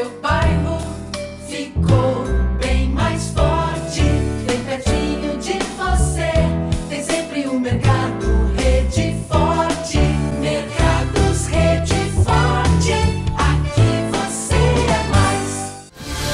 seu bairro ficou bem mais forte, bem pertinho de você. Tem sempre um mercado Rede Forte, Mercados Rede Forte, aqui você é mais.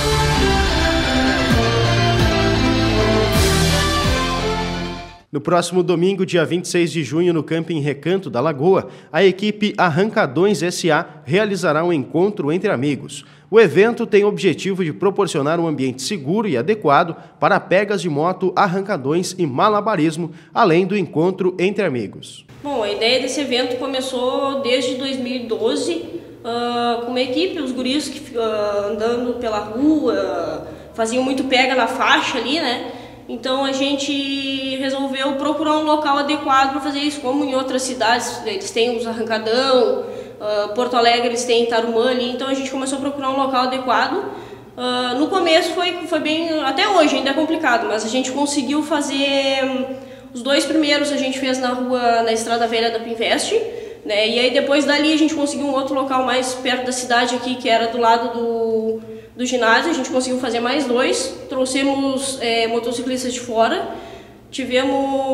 No próximo domingo, dia 26 de junho, no Camping Recanto da Lagoa, a equipe Arrancadões S.A. realizará um encontro entre amigos. O evento tem o objetivo de proporcionar um ambiente seguro e adequado para pegas de moto, arrancadões e malabarismo, além do encontro entre amigos. Bom, a ideia desse evento começou desde 2012, com uma equipe, os guris que andando pela rua, faziam muito pega na faixa ali, né? Então a gente resolveu procurar um local adequado para fazer isso, como em outras cidades, eles têm os arrancadão, Porto Alegre eles têm Tarumã ali, então a gente começou a procurar um local adequado. No começo foi bem, até hoje ainda é complicado, mas a gente conseguiu fazer, os dois primeiros a gente fez na Estrada Velha da Pinvest, né? E aí depois dali a gente conseguiu um outro local mais perto da cidade aqui, que era do lado do ginásio. A gente conseguiu fazer mais dois, trouxemos motociclistas de fora, tivemos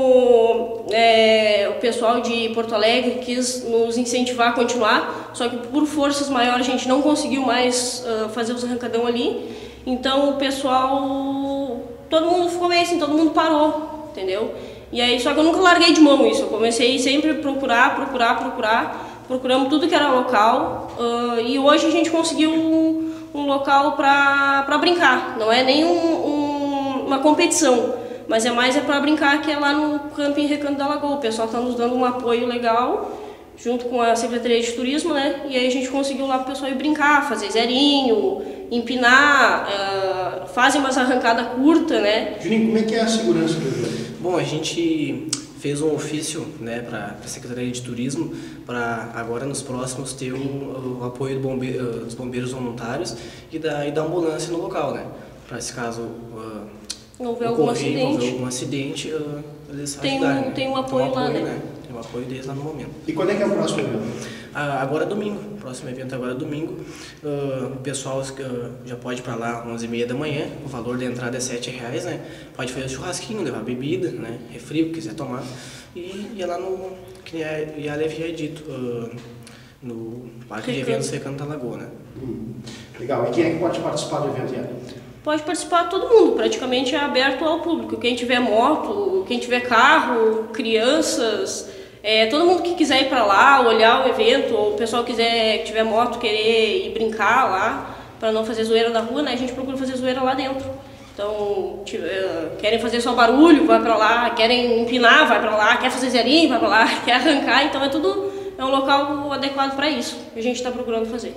o pessoal de Porto Alegre que quis nos incentivar a continuar, só que por forças maiores a gente não conseguiu mais fazer os arrancadão ali, então o pessoal, todo mundo ficou meio assim, todo mundo parou, entendeu? E aí, só que eu nunca larguei de mão isso, eu comecei sempre a procuramos tudo que era local, e hoje a gente conseguiu um local para brincar, não é nem uma competição, mas é mais para brincar, que é lá no Camping Recanto da Lagoa. O pessoal está nos dando um apoio legal, junto com a Secretaria de Turismo, né? E aí a gente conseguiu lá para o pessoal ir brincar, fazer zerinho, empinar, fazem umas arrancadas curtas, né? Juninho, como é que é a segurança do evento? Bom, a gente fez um ofício, né, para a Secretaria de Turismo, para agora nos próximos ter o apoio dos bombeiros voluntários e da ambulância no local, né? Para esse caso houver algum acidente, eles ajudarem, né? Tem um apoio lá, né? Tem um apoio deles lá no momento. E quando é que é o próximo evento? Agora é domingo, o próximo evento agora é domingo. O pessoal já pode ir para lá às 11h30 da manhã, o valor da entrada é R$7, né? Pode fazer churrasquinho, levar bebida, né? Refri, quiser tomar. E ir lá no, que a Alev já é dito, no Parque de Eventos Recanto da Lagoa, né? Legal. E quem é que pode participar do evento, Yara? Pode participar todo mundo, praticamente é aberto ao público. Quem tiver moto, quem tiver carro, crianças, todo mundo que quiser ir para lá, olhar o evento, ou o pessoal que tiver moto, querer ir brincar lá, para não fazer zoeira na rua, né? A gente procura fazer zoeira lá dentro. Então, querem fazer só barulho, vai para lá, querem empinar, vai para lá, quer fazer zerinho, vai para lá, quer arrancar, então é um local adequado para isso que a gente está procurando fazer.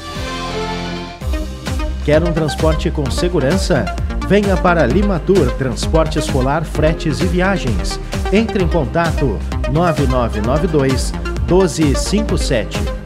Quer um transporte com segurança? Venha para Limatur Transporte Escolar, Fretes e Viagens. Entre em contato 9992 1257.